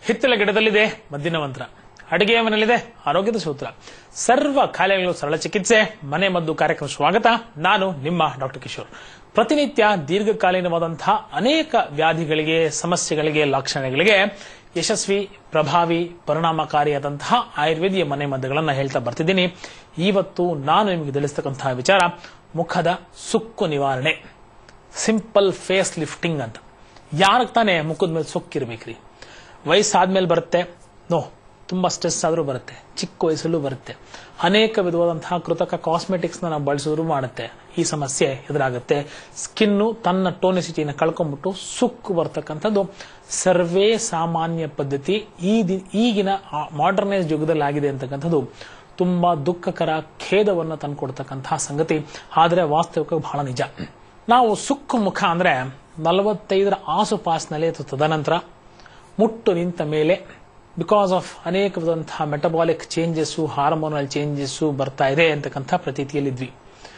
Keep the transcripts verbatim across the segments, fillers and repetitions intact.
ಹಿತ್ತಲ ಗಿಡದಲ್ಲಿದೆ ಮದ್ದಿನ ಮಂತ್ರ, ಅಡಿಗೆಯ ಮನೆಯಲ್ಲಿದೆ ಆರೋಗ್ಯದ ಸೂತ್ರ. ಸರ್ವ ಕಾಯಿಲೆಗಳು ಸರಳ ಚಿಕಿತ್ಸೆ ಮನೆ ಮದ್ದು ಕಾರ್ಯಕ್ರಮ ಸ್ವಾಗತ. ನಾನು ನಿಮ್ಮ ಡಾಕ್ಟರ್ ಕಿಶೋರ್. ಪ್ರತಿನಿತ್ಯ ದೀರ್ಘಕಾಲೀನವಾದಂತಹ ಅನೇಕ ವ್ಯಾಧಿಗಳಿಗೆ, ಸಮಸ್ಯೆಗಳಿಗೆ, ಲಕ್ಷಣಗಳಿಗೆ ಯಶಸ್ವಿ, ಪ್ರಭಾವಿ, ಪರಿಣಾಮಕಾರಿಯಾದಂತಹ ಆಯುರ್ವೇದಿಯ ಮನೆ ಮದ್ದುಗಳನ್ನ ಹೇಳ್ತಾ ಬರ್ತಿದ್ದೀನಿ. ಇವತ್ತು ನಾನು ನಿಮಗೆ ತಿಳಿಸ್ತಕ್ಕಂತಹ ವಿಚಾರ ಮುಖದ ಸುಕ್ಕು ನಿವಾರಣೆ, ಸಿಂಪಲ್ ಫೇಸ್ ಲಿಫ್ಟಿಂಗ್ ಅಂತ. ಯಾರಕ್ಕೆ ತಾನೇ ಮುಖದ ಮೇಲೆ ಸುಕ್ಕಿರ್ಬೇಕ್ರಿ? ವಯಸ್ಸಾದ್ಮೇಲೆ ಬರುತ್ತೆ, ನೋ, ತುಂಬಾ ಸ್ಟ್ರೆಸ್ ಆದ್ರೂ ಬರುತ್ತೆ, ಚಿಕ್ಕ ವಯಸ್ಸಲ್ಲೂ ಬರುತ್ತೆ. ಅನೇಕ ವಿಧವಾದಂತಹ ಕೃತಕ ಕಾಸ್ಮೆಟಿಕ್ಸ್ ನಾವು ಬಳಸಿದ್ರು ಮಾಡುತ್ತೆ, ಈ ಸಮಸ್ಯೆ ಎದುರಾಗುತ್ತೆ. ಸ್ಕಿನ್ನು ತನ್ನ ಟೋನಿಸಿಟಿನ ಕಳ್ಕೊಂಡ್ಬಿಟ್ಟು ಸುಕ್ಕು ಬರ್ತಕ್ಕಂಥದ್ದು ಸರ್ವೇ ಸಾಮಾನ್ಯ ಪದ್ಧತಿ. ಈ ಈಗಿನ ಮಾಡರ್ನೈಸ್ ಯುಗದಲ್ಲಿ ಆಗಿದೆ ಅಂತಕ್ಕಂಥದ್ದು ತುಂಬಾ ದುಃಖಕರ, ಖೇದವನ್ನು ತಂದುಕೊಡ್ತಕ್ಕಂತಹ ಸಂಗತಿ. ಆದರೆ ವಾಸ್ತವಿಕ ಬಹಳ ನಿಜ. ನಾವು ಸುಕ್ಕು ಮುಖ ಅಂದ್ರೆ ನಲವತ್ತೈದರ ಆಸುಪಾಸಿನಲ್ಲಿ ಅಥವಾ ತದನಂತರ ಮುಟ್ಟು ನಿಂತ ಮೇಲೆ ಬಿಕಾಸ್ ಆಫ್ ಅನೇಕ ವಿಧಂತಹ ಮೆಟಬಾಲಿಕ್ ಚೇಂಜಸ್ಸು, ಹಾರ್ಮೋನಲ್ ಚೇಂಜಸ್ಸು ಬರ್ತಾ ಇದೆ ಅಂತಕ್ಕಂಥ ಪ್ರತೀತಿಯಲ್ಲಿದ್ವಿ.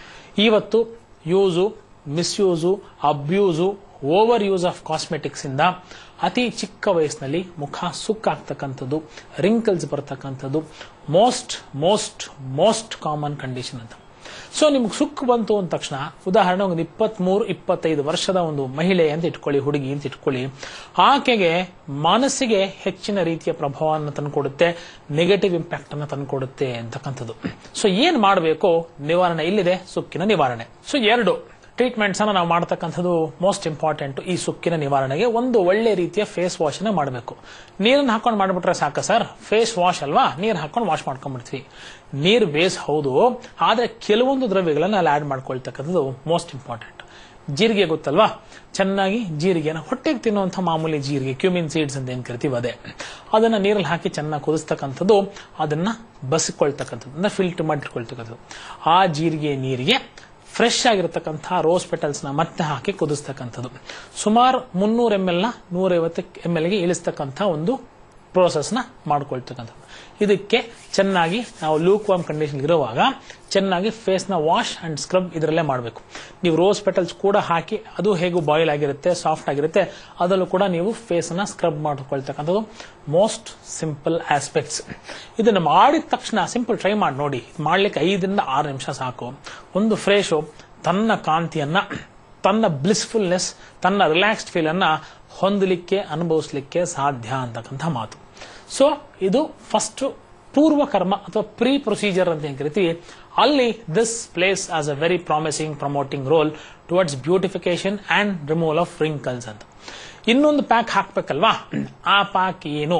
ಇವತ್ತು use, misuse, abuse, over use of cosmetics ಇಂದ ಅತಿ ಚಿಕ್ಕ ವಯಸ್ಸಿನಲ್ಲಿ ಮುಖ ಸುಕ್ಕಾಗ್ತಕ್ಕಂಥದ್ದು, ರಿಂಕಲ್ಸ್ ಬರ್ತಕ್ಕಂಥದ್ದು most most most common condition ಅಂತ. ಸೊ ನಿಮ್ಗೆ ಸುಕ್ಕು ಬಂತು ಅಂದ ತಕ್ಷಣ, ಉದಾಹರಣೆ ಒಂದು ಇಪ್ಪತ್ತ್ ಮೂರು ಇಪ್ಪತ್ತೈದು ವರ್ಷದ ಒಂದು ಮಹಿಳೆ ಅಂತ ಇಟ್ಕೊಳ್ಳಿ, ಹುಡುಗಿ ಅಂತ ಇಟ್ಕೊಳ್ಳಿ, ಆಕೆಗೆ ಮನಸ್ಸಿಗೆ ಹೆಚ್ಚಿನ ರೀತಿಯ ಪ್ರಭಾವವನ್ನು ತಂದುಕೊಡುತ್ತೆ, ನೆಗೆಟಿವ್ ಇಂಪ್ಯಾಕ್ಟ್ ಅನ್ನು ತಂದುಕೊಡುತ್ತೆ ಅಂತಕ್ಕಂಥದ್ದು. ಸೊ ಏನ್ ಮಾಡಬೇಕು? ನಿವಾರಣೆ ಇಲ್ಲಿದೆ, ಸುಕ್ಕಿನ ನಿವಾರಣೆ. ಸೊ ಎರಡು ಟ್ರೀಟ್ಮೆಂಟ್ಸ್ ಅನ್ನ ನಾವು ಮಾಡತಕ್ಕಂಥದ್ದು ಮೋಸ್ಟ್ ಇಂಪಾರ್ಟೆಂಟ್. ಈ ಸುಕ್ಕಿನ ನಿವಾರಣೆಗೆ ಒಂದು ಒಳ್ಳೆ ರೀತಿಯ ಫೇಸ್ ವಾಶ್ ಅನ್ನ ಮಾಡಬೇಕು. ನೀರನ್ನು ಹಾಕೊಂಡು ಮಾಡ್ಬಿಟ್ರೆ ಸಾಕ ಸರ್? ಫೇಸ್ ವಾಶ್ ಅಲ್ವಾ, ನೀರು ಹಾಕೊಂಡು ವಾಶ್ ಮಾಡ್ಕೊಂಡ್ಬಿಡ್ತೀವಿ. ನೀರು ಬೇಸ್ ಹೌದು, ಆದ್ರೆ ಕೆಲವೊಂದು ದ್ರವ್ಯಗಳನ್ನ ಅಲ್ಲಿ ಆಡ್ ಮಾಡ್ಕೊಳ್ತಕ್ಕಂಥದ್ದು ಮೋಸ್ಟ್ ಇಂಪಾರ್ಟೆಂಟ್. ಜೀರಿಗೆ ಗೊತ್ತಲ್ವಾ? ಚೆನ್ನಾಗಿ ಜೀರಿಗೆನ ಹೊಟ್ಟೆಗೆ ತಿನ್ನುವಂಥ ಮಾಮೂಲಿ ಜೀರಿಗೆ, ಕ್ಯೂಮಿನ್ ಸೀಡ್ಸ್ ಅಂತ ಏನ್ ಕರಿತೀವಿ ಅದೇ, ಅದನ್ನ ನೀರಲ್ಲಿ ಹಾಕಿ ಚೆನ್ನಾಗಿ ಕುದಿಸ್ತಕ್ಕಂಥದ್ದು, ಅದನ್ನ ಬಸಿಕೊಳ್ತಕ್ಕಂಥದ್ದು, ಅಂದ್ರೆ ಫಿಲ್ಟರ್ ಮಾಡಿಟ್ಕೊಳ್ತಕ್ಕಂಥದ್ದು. ಆ ಜೀರಿಗೆ ನೀರಿಗೆ ಫ್ರೆಶ್ ಆಗಿರತಕ್ಕಂತಹ ರೋಸ್ ಪೆಟಲ್ಸ್ ನ ಮತ್ತೆ ಹಾಕಿ ಕುದಿಸ್ತಕ್ಕಂಥದ್ದು. ಸುಮಾರು ಮುನ್ನೂರ ಎಂ ಎಲ್ ನ ನೂರೈವತ್ತು ಎಂ ಎಲ್ ಗೆ ಇಳಿಸ್ತಕ್ಕಂಥ ಒಂದು ಪ್ರೋಸೆಸ್ ನ ಮಾಡ್ಕೊಳ್ತಕ್ಕಂಥದ್ದು. ಇದಕ್ಕೆ ಚೆನ್ನಾಗಿ ನಾವು ಲೂಕ್ ವಾರ್ಮ್ ಕಂಡೀಷನ್ ಇರುವಾಗ ಚೆನ್ನಾಗಿ ಫೇಸ್ ನ ವಾಶ್ ಅಂಡ್ ಸ್ಕ್ರಬ್ ಇದರಲ್ಲೇ ಮಾಡಬೇಕು. ನೀವು ರೋಸ್ ಪೆಟಲ್ಸ್ ಕೂಡ ಹಾಕಿ, ಅದು ಹೇಗೂ ಬಾಯ್ಲ್ ಆಗಿರುತ್ತೆ, ಸಾಫ್ಟ್ ಆಗಿರುತ್ತೆ, ಅದರಲ್ಲೂ ಕೂಡ ನೀವು ಫೇಸ್ ನ ಸ್ಕ್ರಬ್ ಮಾಡ್ಕೊಳ್ತಕ್ಕಂಥದ್ದು ಮೋಸ್ಟ್ ಸಿಂಪಲ್ ಆಸ್ಪೆಕ್ಟ್ಸ್. ಇದನ್ನು ಮಾಡಿದ ತಕ್ಷಣ ಸಿಂಪಲ್ ಟ್ರೈ ಮಾಡಿ ನೋಡಿ, ಮಾಡ್ಲಿಕ್ಕೆ ಐದರಿಂದ ಆರು ನಿಮಿಷ ಸಾಕು. ಒಂದು ಫ್ರೇಶು ತನ್ನ ಕಾಂತಿಯನ್ನ, ತನ್ನ ಬ್ಲಿಸ್ಫುಲ್ನೆಸ್, ತನ್ನ ರಿಲ್ಯಾಕ್ಸ್ಡ್ ಫೀಲ್ ಅನ್ನ ಹೊಂದಲಿಕ್ಕೆ, ಅನುಭವಿಸಲಿಕ್ಕೆ ಸಾಧ್ಯ ಅಂತಕ್ಕಂಥ ಮಾತು. ಸೊ ಇದು ಫಸ್ಟ್ ಪೂರ್ವ ಕರ್ಮ ಅಥವಾ ಪ್ರೀ ಪ್ರೊಸೀಜರ್ ಅಂತ ಏನ್ ಕರಿತೀವಿ, ಅಲ್ಲಿ this place as a very promising promoting role towards beautification and removal of wrinkles ಅಂತ. ಇನ್ನೊಂದು ಪ್ಯಾಕ್ ಹಾಕ್ಬೇಕಲ್ವಾ? ಆ ಪ್ಯಾಕ್ ಏನು?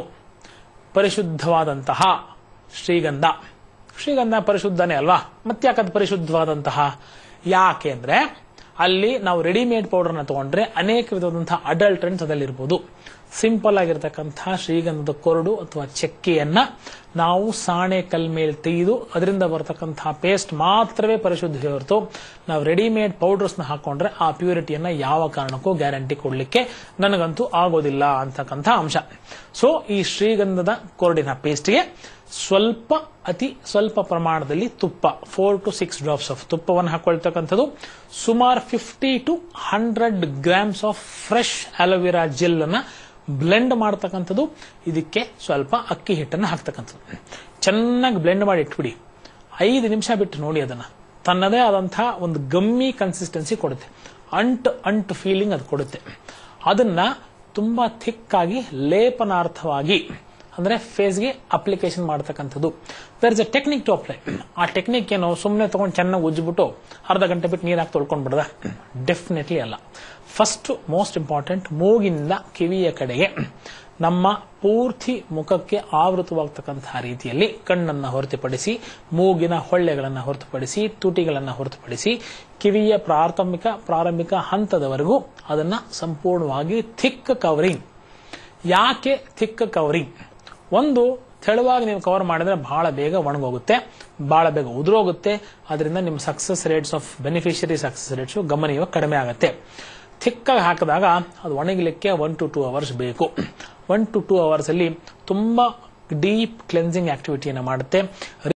ಪರಿಶುದ್ಧವಾದಂತಹ ಶ್ರೀಗಂಧ. ಶ್ರೀಗಂಧ ಪರಿಶುದ್ಧನೇ ಅಲ್ವಾ? ಮತ್ತ್ಯಾಕದು ಪರಿಶುದ್ಧವಾದಂತಹ? ಯಾಕೆ ಅಂದ್ರೆ ಅಲ್ಲಿ ನಾವು ರೆಡಿಮೇಡ್ ಪೌಡರ್ನ ತಗೊಂಡ್ರೆ ಅನೇಕ ವಿಧವಾದಂತಹ ಅಡಲ್ಟ್ರೆಂಟ್ಸ್ ಅದಲ್ಲಿರ್ಬೋದು. ಸಿಂಪಲ್ ಆಗಿರತಕ್ಕಂತಹ ಶ್ರೀಗಂಧದ ಕೊರಡು ಅಥವಾ ಚಕ್ಕೆಯನ್ನ ನಾವು ಸಾಣೆ ಕಲ್ ಮೇಲೆ ತೆಗೆದು ಅದರಿಂದ ಬರತಕ್ಕಂತಹ ಪೇಸ್ಟ್ ಮಾತ್ರವೇ ಪರಿಶುದ್ಧ ಹೊರತು ನಾವು ರೆಡಿಮೇಡ್ ಪೌಡರ್ಸ್ ನ ಹಾಕೊಂಡ್ರೆ ಆ ಪ್ಯೂರಿಟಿಯನ್ನ ಯಾವ ಕಾರಣಕ್ಕೂ ಗ್ಯಾರಂಟಿ ಕೊಡ್ಲಿಕ್ಕೆ ನನಗಂತೂ ಆಗೋದಿಲ್ಲ ಅಂತಕ್ಕಂಥ ಅಂಶ. ಸೊ ಈ ಶ್ರೀಗಂಧದ ಕೊರಡಿನ ಪೇಸ್ಟ್ಗೆ ಸ್ವಲ್ಪ, ಅತಿ ಸ್ವಲ್ಪ ಪ್ರಮಾಣದಲ್ಲಿ ತುಪ್ಪ, four to six drops of ತುಪ್ಪವನ್ನು ಹಾಕೊಳ್ತಕ್ಕಂಥದ್ದು, ಸುಮಾರು fifty to hundred grams of fresh aloe vera gel ಅನ್ನ ಬ್ಲೆಂಡ್ ಮಾಡತಕ್ಕಂಥದ್ದು. ಇದಕ್ಕೆ ಸ್ವಲ್ಪ ಅಕ್ಕಿ ಹಿಟ್ಟನ್ನು ಹಾಕ್ತಕ್ಕಂಥದ್ದು. ಚೆನ್ನಾಗಿ ಬ್ಲೆಂಡ್ ಮಾಡಿ ಇಟ್ಬಿಡಿ. ಐದು ನಿಮಿಷ ಬಿಟ್ಟು ನೋಡಿ, ಅದನ್ನ ತನ್ನದೇ ಆದಂತಹ ಒಂದು ಗಮ್ಮಿ ಕನ್ಸಿಸ್ಟೆನ್ಸಿ ಕೊಡುತ್ತೆ, ಅಂಟು ಅಂಟು ಫೀಲಿಂಗ್ ಅದು ಕೊಡುತ್ತೆ. ಅದನ್ನ ತುಂಬಾ ಥಿಕ್ ಆಗಿ ಲೇಪನಾರ್ಥವಾಗಿ ಅಂದ್ರೆ ಫೇಸ್ಗೆ ಅಪ್ಲಿಕೇಶನ್ ಮಾಡತಕ್ಕಂಥದ್ದು. There is a technique to apply. ಆ ಟೆಕ್ನಿಕ್ ಏನು ಸುಮ್ಮನೆ ತಗೊಂಡು ಚೆನ್ನಾಗಿ ಉಜ್ಜಿಬಿಟ್ಟು ಅರ್ಧ ಗಂಟೆ ಬಿಟ್ಟು ನೀರಾಗಿ ತೊಳ್ಕೊಂಡ್ ಬಿಡದ? ಡೆಫಿನೆಟ್ಲಿ ಅಲ್ಲ. ಫಸ್ಟ್ ಮೋಸ್ಟ್ ಇಂಪಾರ್ಟೆಂಟ್, ಮೂಗಿನಿಂದ ಕಿವಿಯ ಕಡೆಗೆ ನಮ್ಮ ಪೂರ್ತಿ ಮುಖಕ್ಕೆ ಆವೃತವಾಗತಕ್ಕಂತಹ ರೀತಿಯಲ್ಲಿ ಕಣ್ಣನ್ನು ಹೊರತುಪಡಿಸಿ, ಮೂಗಿನ ಹೊಳ್ಳೆಗಳನ್ನು ಹೊರತುಪಡಿಸಿ, ತುಟಿಗಳನ್ನು ಹೊರತುಪಡಿಸಿ, ಕಿವಿಯ ಪ್ರಾಥಮಿಕ ಪ್ರಾರಂಭಿಕ ಹಂತದವರೆಗೂ ಅದನ್ನ ಸಂಪೂರ್ಣವಾಗಿ ಥಿಕ್ ಕವರಿಂಗ್. ಯಾಕೆ ಥಿಕ್ ಕವರಿಂಗ್? ಒಂದು, ತೆಳುವಾಗಿ ನೀವು ಕವರ್ ಮಾಡಿದ್ರೆ ಬಹಳ ಬೇಗ ಒಣಗೋಗುತ್ತೆ, ಬಹಳ ಬೇಗ ಉದುರೋಗುತ್ತೆ. ಅದರಿಂದ ನಿಮ್ಮ success rates of beneficiary success rates ಗಮನೀಯವಾಗಿ ಕಡಿಮೆ ಆಗುತ್ತೆ. ಥಿಕ್ಕಾಗಿ ಹಾಕಿದಾಗ ಅದು ಒಣಗಲಿಕ್ಕೆ ಒನ್ ಟು ಟೂ ಅವರ್ಸ್ ಬೇಕು. ಒನ್ ಟು ಟೂ ಅವರ್ಸ್ ಅಲ್ಲಿ ತುಂಬಾ ಡೀಪ್ ಕ್ಲೆನ್ಸಿಂಗ್ ಆಕ್ಟಿವಿಟಿಯನ್ನು ಮಾಡುತ್ತೆ.